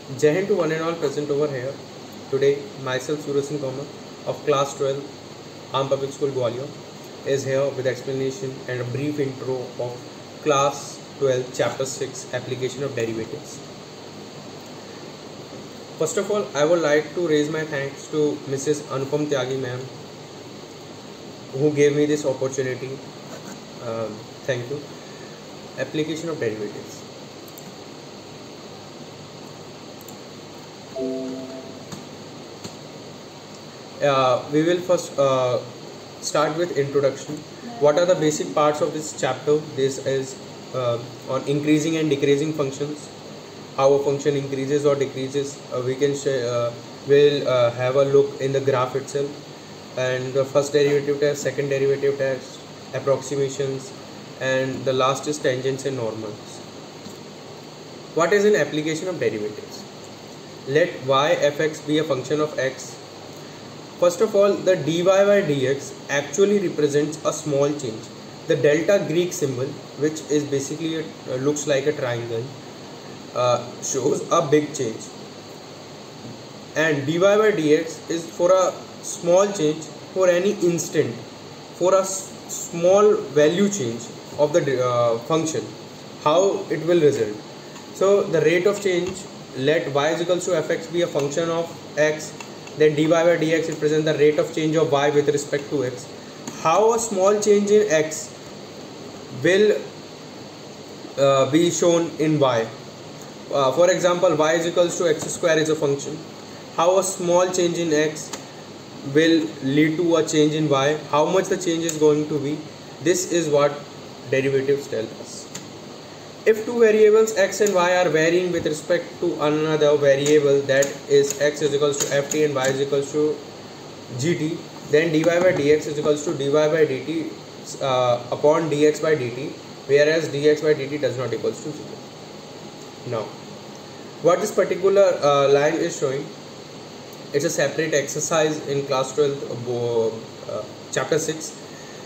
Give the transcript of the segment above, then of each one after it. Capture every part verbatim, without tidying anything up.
Jai Hind to one and all present over here. Today, myself Suraj Singh Komar of class twelve, Aam Public School Gwalior, is here with explanation and a brief intro of class twelve, chapter six, application of derivatives. First of all, I would like to raise my thanks to Missus Anupam Tyagi ma'am, who gave me this opportunity. Um, thank you. Application of derivatives. Uh, we will first uh, start with introduction. What are the basic parts of this chapter? This is uh, on increasing and decreasing functions. How a function increases or decreases. Uh, we can uh, will uh, have a look in the graph itself, and the first derivative test, second derivative test, approximations, and the last is tangents and normals. What is an application of derivatives? Let y fx be a function of x. First of all, the dy by dx actually represents a small change. The delta Greek symbol, which is basically a, uh, looks like a triangle, uh, shows a big change, and dy by dx is for a small change for any instant, for a small value change of the uh, function, how it will result. So the rate of change, let y is equals to fx be a function of x, then dy by dx represents the rate of change of y with respect to x. How a small change in x will uh, be shown in y. Uh, for example, y is equals to x square is a function. How a small change in x will lead to a change in y, how much the change is going to be. This is what derivatives tell us. If two variables x and y are varying with respect to another variable, that is x is equals to ft and y is equals to gt, then dy by dx is equals to dy by dt uh, upon dx by dt, whereas dx by dt does not equals to zero. Now, what this particular uh, line is showing, it's a separate exercise in class twelve, uh, chapter six.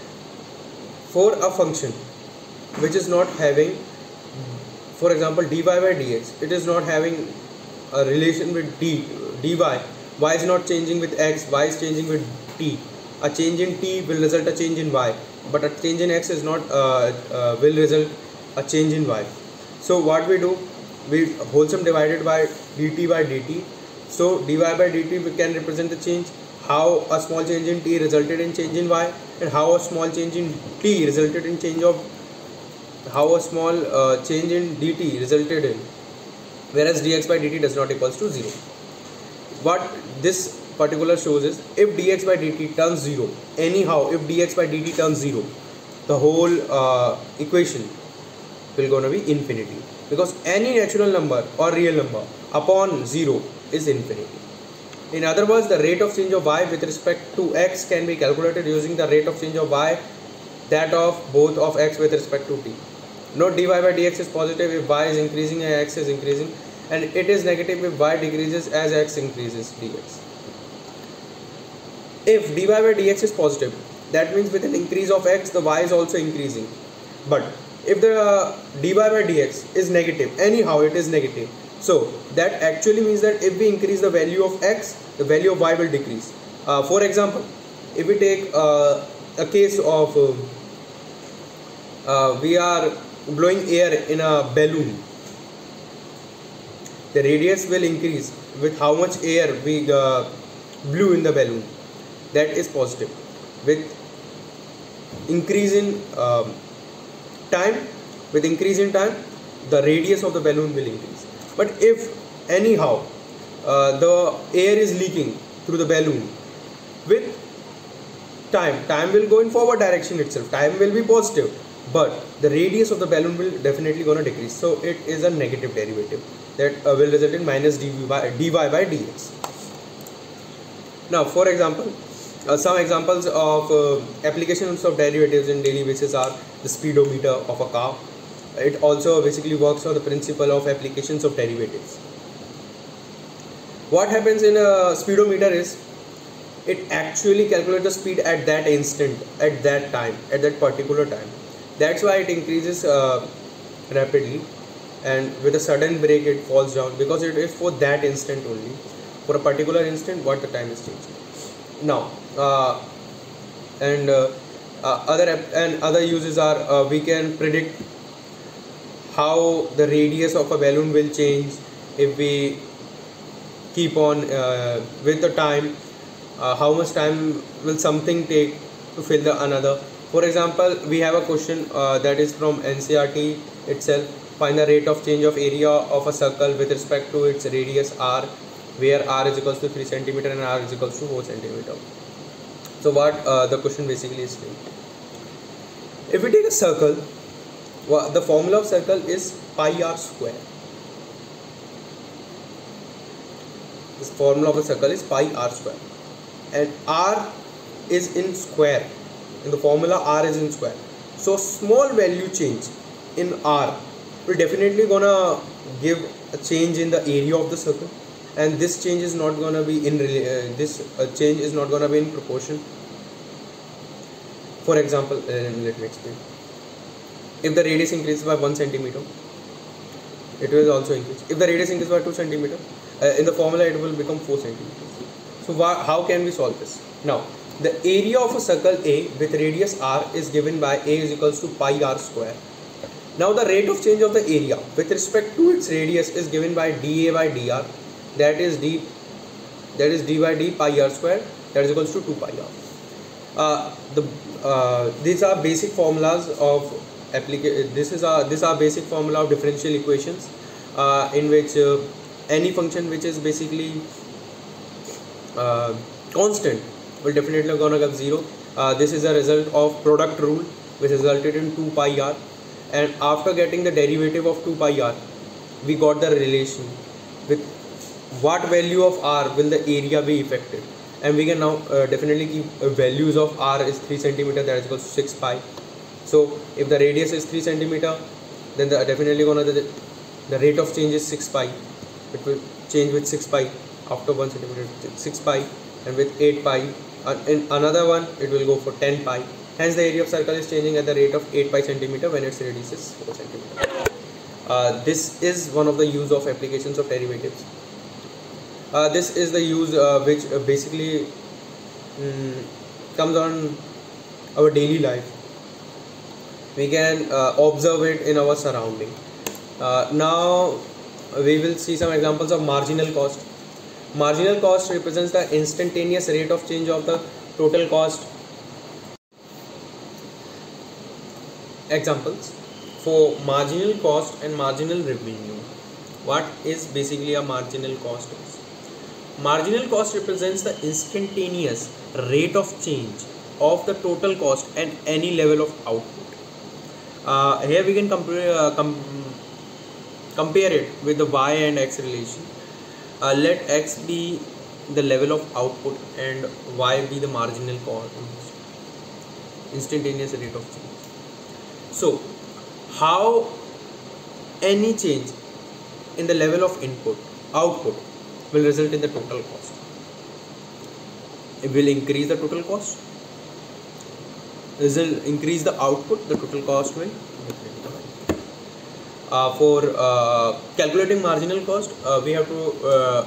For a function which is not having, for example, dy by dx, it is not having a relation with d, dy, y is not changing with x, y is changing with t. A change in t will result a change in y, but a change in x is not uh, uh, will result a change in y. So what we do, we wholesome divided by dt by dt. So dy by dt we can represent the change, how a small change in t resulted in change in y, and how a small change in t resulted in change of how a small uh, change in dt resulted in, whereas dx by dt does not equals to zero. What this particular shows is, if dx by dt turns zero, anyhow if dx by dt turns zero, the whole uh, equation will gonna be infinity, because any natural number or real number upon zero is infinity. In other words, the rate of change of y with respect to x can be calculated using the rate of change of y, that of both of x with respect to t. Note, dy by dx is positive if y is increasing and x is increasing, and it is negative if y decreases as x increases dx. If dy by dx is positive, that means with an increase of x, the y is also increasing. But if the uh, dy by dx is negative, anyhow it is negative, so that actually means that if we increase the value of x, the value of y will decrease. Uh, for example, if we take uh, a case of uh, uh, we are blowing air in a balloon, the radius will increase with how much air we uh, blew in the balloon. That is positive. With increase in um, time, with increase in time, the radius of the balloon will increase. But if anyhow uh, the air is leaking through the balloon, with time, time will go in forward direction itself, time will be positive, but the radius of the balloon will definitely gonna decrease. So it is a negative derivative that uh, will result in minus dy by, dy by dx. Now, for example, uh, some examples of uh, applications of derivatives in daily basis are the speedometer of a car. It also basically works on the principle of applications of derivatives. What happens in a speedometer is, it actually calculates the speed at that instant, at that time, at that particular time. That's why it increases uh, rapidly. and with a sudden break it falls down, because it is for that instant only, for a particular instant what the time is changing. Now uh, and uh, uh, other and other uses are, uh, we can predict how the radius of a balloon will change if we keep on uh, with the time, uh, how much time will something take to fill the another. For example, we have a question uh, that is from N C E R T itself. Find the rate of change of area of a circle with respect to its radius r, where r is equals to three centimeter and r is equals to four centimeter. So what uh, the question basically is saying, if we take a circle, well, the formula of circle is pi r square. This formula of a circle is pi r square, and r is in square. In the formula, r is in square. So small value change in r will definitely gonna give a change in the area of the circle, and this change is not gonna be in uh, this uh, change is not gonna be in proportion. For example, uh, let me explain. If the radius increases by one centimeter, it will also increase. If the radius increases by two centimeter, uh, in the formula it will become four centimeters. So how can we solve this? Now, the area of a circle A with radius r is given by A is equals to pi r square. Now the rate of change of the area with respect to its radius is given by dA by dr, that is d that is d by d pi r square, that is equals to two pi r. Uh, the uh, these are basic formulas of application. This is a this are basic formula of differential equations, uh, in which uh, any function which is basically uh, constant will definitely gonna give zero. Uh, this is a result of product rule, which resulted in two pi r, and after getting the derivative of two pi r, we got the relation with what value of r will the area be affected, and we can now uh, definitely keep uh, values of r is three centimeter, that is equal to six pi. So if the radius is three centimeter, then the definitely gonna the, the rate of change is six pi. It will change with six pi after one centimeter, six pi, and with eight pi. Uh, in another one it will go for ten pi. Hence the area of circle is changing at the rate of eight pi centimeter when its radius is four centimeter. Uh, this is one of the use of applications of derivatives. Uh, this is the use uh, which uh, basically um, comes on our daily life. We can uh, observe it in our surrounding. Uh, now we will see some examples of marginal cost. Marginal cost represents the instantaneous rate of change of the total cost. Examples for marginal cost and marginal revenue. What is basically a marginal cost is? Marginal cost represents the instantaneous rate of change of the total cost and any level of output. Uh, here we can compare uh, com compare it with the y and x relation. Uh, let x be the level of output and y be the marginal cost, instantaneous rate of change. So how any change in the level of input output will result in the total cost? It will increase the total cost. It will increase the output, the total cost will Uh, for uh, calculating marginal cost, uh, we have to uh,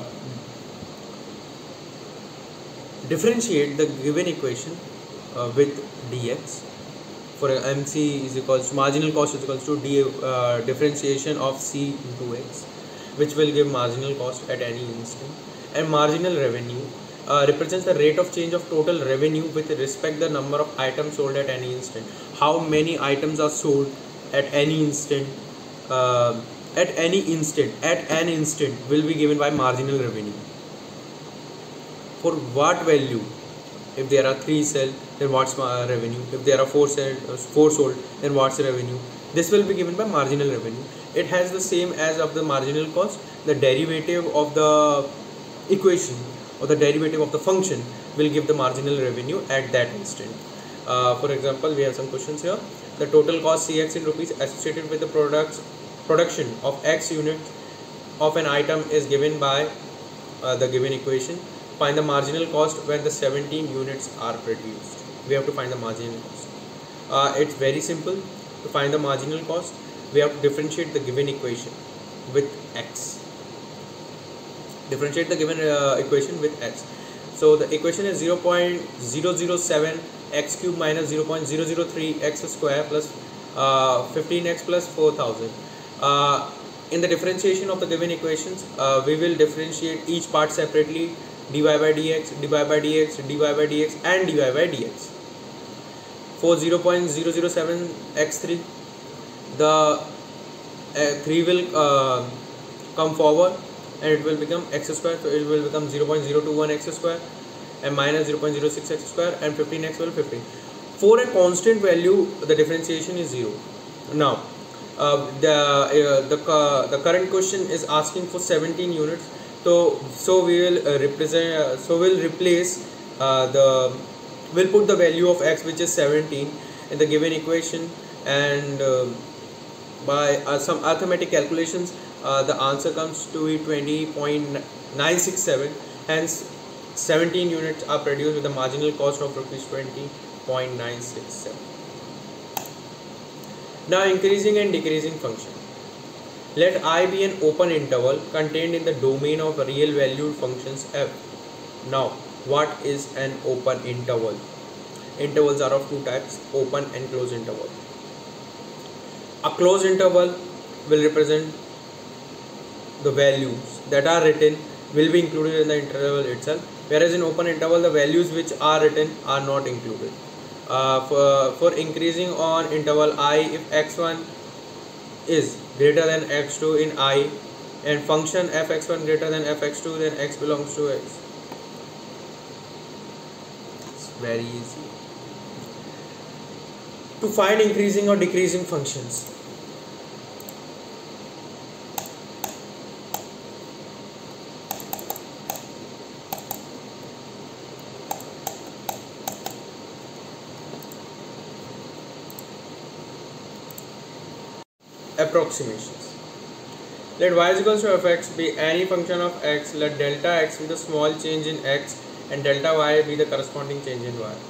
differentiate the given equation uh, with dx. For mc is equals to marginal cost is equals to d uh, differentiation of c into x, which will give marginal cost at any instant. And marginal revenue uh, represents the rate of change of total revenue with respect to the number of items sold at any instant. How many items are sold at any instant? Uh, at any instant, at an instant will be given by marginal revenue. For what value? If there are three sold, then what's uh, revenue? If there are four sold, uh, four sold, then what's the revenue? This will be given by marginal revenue. It has the same as of the marginal cost. The derivative of the equation or the derivative of the function will give the marginal revenue at that instant. Uh, for example, we have some questions here. The total cost Cx in rupees associated with the products production of x units of an item is given by uh, the given equation. Find the marginal cost when the seventeen units are produced. We have to find the marginal cost. Uh, it's very simple to find the marginal cost. we have to differentiate the given equation with x. Differentiate the given uh, equation with x. So the equation is zero point zero zero seven x cube minus zero point zero zero three x square plus uh, fifteen x plus four thousand. Uh, in the differentiation of the given equations, uh, we will differentiate each part separately, dy by dx, dy by dx, dy by dx and dy by dx. For zero point zero zero seven x three, the uh, three will uh, come forward and it will become x square, so it will become zero point zero two one x square and minus zero point zero six x square, and fifteen x will fifteen. For a constant value, the differentiation is zero. Now uh, the uh, the uh, the current question is asking for seventeen units, so so we will uh, represent uh, so we'll replace uh, the we'll put the value of x, which is seventeen, in the given equation, and uh, by uh, some arithmetic calculations, uh, the answer comes to be twenty point nine six seven. Hence seventeen units are produced with a marginal cost of rupees twenty point nine six seven. Now increasing and decreasing function. Let I be an open interval contained in the domain of real valued functions f. Now what is an open interval? Intervals are of two types, open and closed interval. A closed interval will represent the values that are written will be included in the interval itself, whereas in open interval the values which are written are not included. Uh, for, for increasing on interval I, if x one is greater than x two in I and function f x one greater than f x two, then x belongs to x. It's very easy. To find increasing or decreasing functions, approximations. Let y is equals to fx be any function of x. Let delta x be the small change in x and delta y be the corresponding change in y.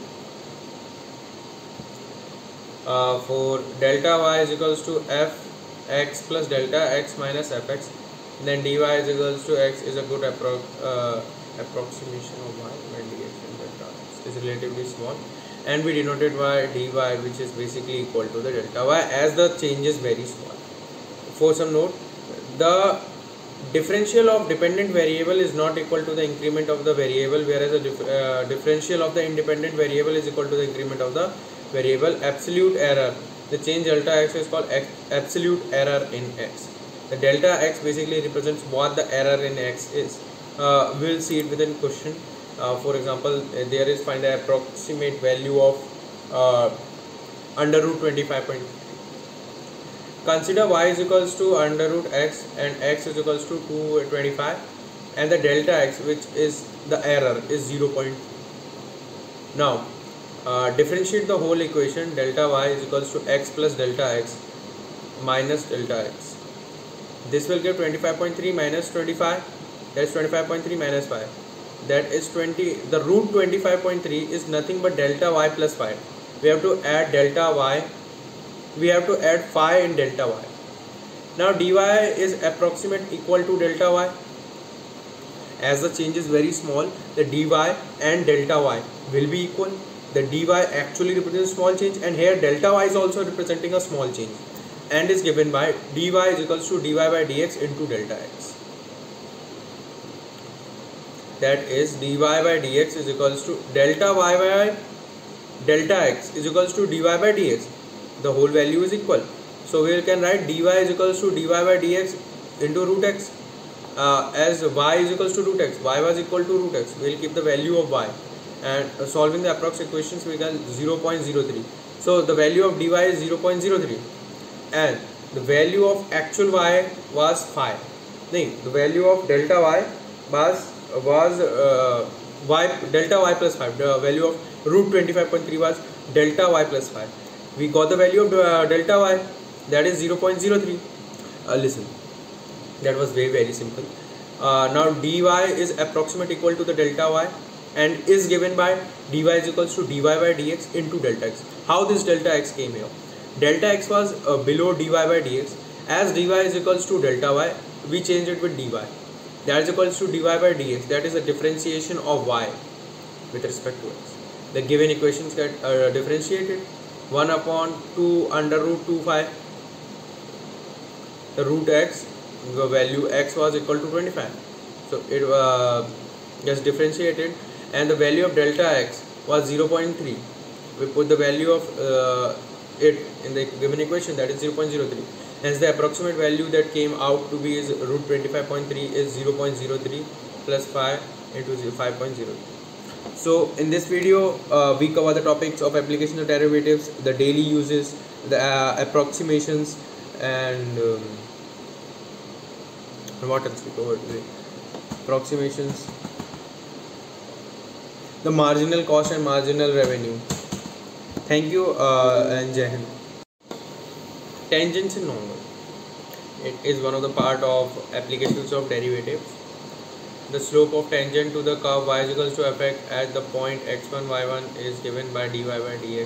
Uh, for delta y is equals to fx plus delta x minus fx, then dy is equals to x is a good appro uh, approximation of y, where dx and delta x is relatively small, and we denoted by dy, which is basically equal to the delta y as the change is very small. For some note, the differential of dependent variable is not equal to the increment of the variable, whereas the dif uh, differential of the independent variable is equal to the increment of the variable. Absolute error, the change delta x is called absolute error in x. The delta x basically represents what the error in x is. Uh, we will see it within question. Uh, for example, there is find the approximate value of uh, under root twenty-five point three. Consider y is equals to under root x and x is equals to two hundred twenty-five, and the delta x, which is the error, is zero point two. Now uh, differentiate the whole equation. Delta y is equals to x plus delta x minus delta x. This will give twenty-five point three minus twenty-five, that is twenty-five point three minus five, that is twenty. The root twenty-five point three is nothing but delta y plus five. We have to add delta y, we have to add phi in delta y. Now dy is approximate equal to delta y. As the change is very small, the dy and delta y will be equal. The dy actually represents small change, and here delta y is also representing a small change, and is given by dy is equals to dy by dx into delta x. That is dy by dx is equals to delta y by delta x is equals to dy by dx. The whole value is equal, so we can write dy is equals to dy by dx into root x. Uh, as y is equals to root x, y was equal to root x, we will keep the value of y, and uh, solving the approx equations we get zero point zero three. So the value of dy is zero point zero three, and the value of actual y was phi. No, the value of delta y was was uh, y delta y plus five. The value of root twenty-five point three was delta y plus five. We got the value of uh, delta y, that is zero point zero three. Uh, listen, that was very very simple. Uh, now dy is approximate equal to the delta y and is given by dy is equals to dy by dx into delta x. How this delta x came here? Delta x was uh, below dy by dx. As dy is equals to delta y, we change it with dy. That is equals to dy by dx. That is the differentiation of y with respect to x. The given equations get uh, differentiated. one upon two under root two phi. The root x, the value x was equal to twenty-five. So it uh, gets differentiated, and the value of delta x was zero point three. We put the value of uh, it in the given equation, that is zero point zero three. Hence the approximate value that came out to be is root twenty-five point three is zero point zero three plus five into five point zero. So in this video uh, we cover the topics of application of derivatives, the daily uses, the uh, approximations, and um, what else we covered? The approximations, the marginal cost and marginal revenue. Thank you uh, and Jai Hind. Tangents in normal. It is one of the part of applications of derivatives. The slope of tangent to the curve y is equals to f(x) at the point x one y one is given by dy by dx.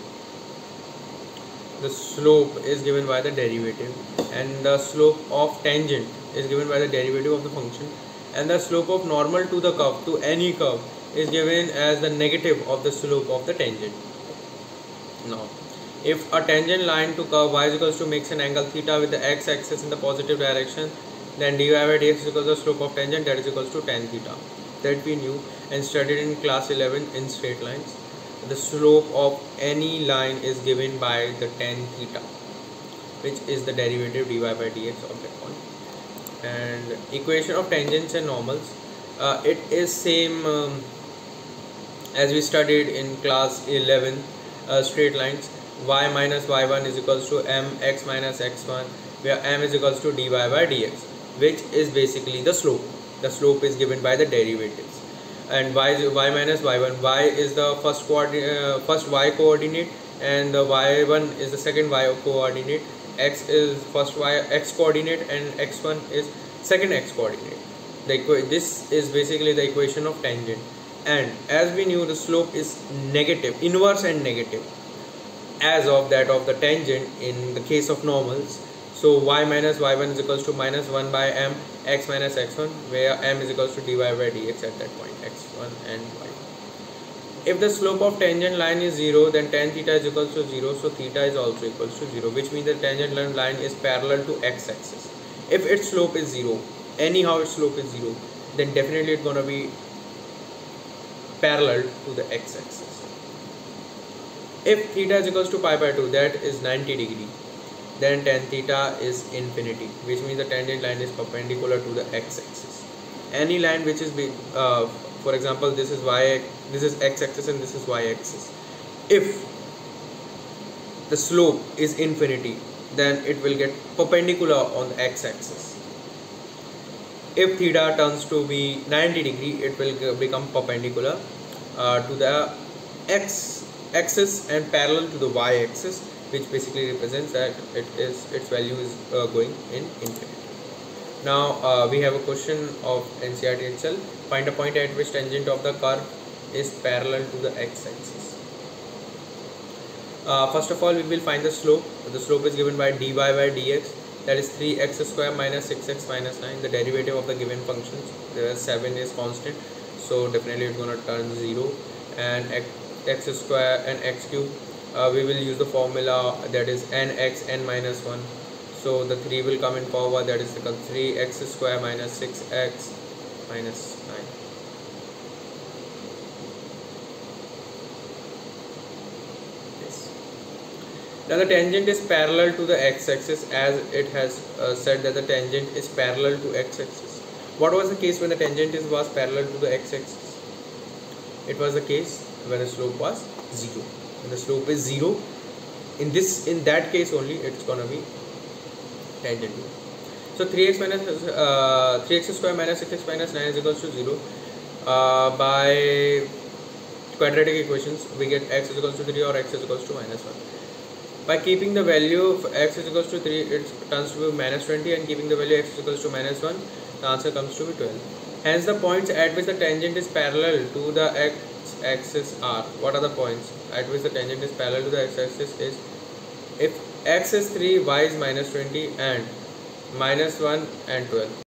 The slope is given by the derivative, and the slope of tangent is given by the derivative of the function, and the slope of normal to the curve, to any curve, is given as the negative of the slope of the tangent. Now, if a tangent line to curve y is equals to makes an angle theta with the x-axis in the positive direction, then dy by dx is equals to the slope of tangent, that is equals to tan theta. That we knew and studied in class eleven in straight lines. The slope of any line is given by the tan theta, which is the derivative dy by dx of that point. And equation of tangents and normals, uh, it is same um, as we studied in class eleven uh, straight lines. Y minus y one is equals to mx minus x one, where m is equals to dy by dx, which is basically the slope. The slope is given by the derivatives. And y, y minus y one, y is the first coordinate, uh, first y coordinate, and the y one is the second y coordinate. X is first y x coordinate, and x one is second x coordinate. The this is basically the equation of tangent. And as we knew, the slope is negative, inverse and negative, as of that of the tangent in the case of normals. So y minus y one is equals to minus one by m x minus x one, where m is equals to dy by dx at that point, x one and y. If the slope of tangent line is zero, then tan theta is equals to zero, so theta is also equals to zero, which means the tangent line is parallel to x-axis. If its slope is zero, anyhow its slope is zero, then definitely it's gonna be parallel to the x-axis. If theta is equals to pi by two, that is ninety degree, then tan theta is infinity, which means the tangent line is perpendicular to the x-axis. Any line which is big, uh, for example, this is y, this is x-axis and this is y-axis. If the slope is infinity, then it will get perpendicular on the x-axis. If theta turns to be ninety degree, it will become perpendicular uh, to the x axis and parallel to the y-axis, which basically represents that it is its value is uh, going in infinity. Now uh, we have a question of N C E R T itself. Find a point at which tangent of the curve is parallel to the x-axis. Uh, first of all, we will find the slope. The slope is given by dy by dx, that is three x square minus six x minus nine. The derivative of the given functions, the seven is constant, so definitely it's going to turn zero. And x, x square and x cube, uh, we will use the formula, that is nx n minus one. So the three will come in forward, that is equal to three x square minus six x minus nine. Yes. Now the tangent is parallel to the x-axis, as it has uh, said that the tangent is parallel to x-axis. What was the case when the tangent is was parallel to the x-axis? It was the case when the slope was zero. When the slope is zero, in this in that case only it's gonna be tangent. So three x minus uh, three x square minus six x minus nine is equals to zero. Uh, by quadratic equations, we get x is equals to three or x is equals to minus one. By keeping the value of x is equals to three, it turns to be minus twenty, and keeping the value x is equals to minus one, the answer comes to be twelve. Hence the points at which the tangent is parallel to the x-axis are, what are the points at which the tangent is parallel to the x-axis is if x is three, y is minus twenty, and minus one and twelve.